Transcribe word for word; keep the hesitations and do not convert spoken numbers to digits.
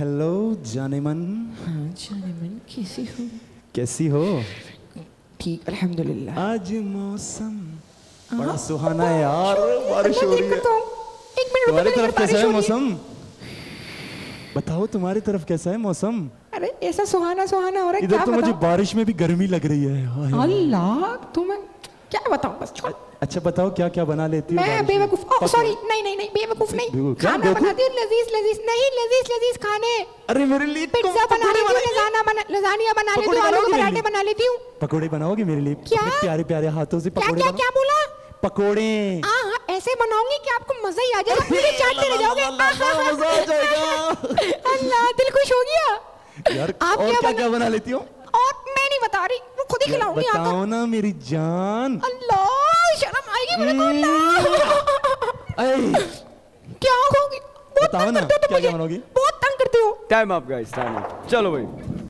Hello जाने मन। हाँ जाने मन, कैसी हो? कैसी हो? ठीक अल्हम्दुलिल्लाह। आज मौसम बड़ा सुहाना है यार, बारिश हो रही है। एक मिनट, तुम्हारी तरफ कैसा है मौसम? बताओ तुम्हारी तरफ कैसा है मौसम? अरे ऐसा सुहाना सुहाना हो रहा है। इधर तो मुझे बारिश में भी गर्मी लग रही है। अल्लाह, तुम्हें क्या बताऊं, बस छोड़। अच्छा बताओ क्या क्या बना लेती हो? मैं बेवकूफ, सॉरी नहीं नहीं नहीं बेवकूफ नहीं, खाना बनाती हूँ लजीज लजीज, नहीं लजीज लजीज खाने। अरे मेरे लिए पिज्जा बना लेती हूँ, लजाना बना लजानिया बना लेती हूँ, आलू के पराठे बना लेती हूँ। पकोड़े बनाओगे मेरे लिए? क्या? प्यारे प्यारे हाथों से पकोड़े। क्या क्या बोला? पकोड़े। हाँ हाँ ऐसे बनाऊंगी कि आपको मजा ही आ जाएगा, पूरे चाटते रह जाओगे। मजा आ जाएगा। अल्लाह, दिल खुश हो गया। यार आप और क्या क्या क्या बना लेती हो? और मैं नहीं बता रही, वो खुद ही खिलाऊंगी। बताओ ना मेरी जान। अल्लाह शर्म आएगी मेरे को। क्या होगी? बताओ ना क्या क्या बनोगी? बहुत तंग करते हो। Time up guys, time up. चलो भाई।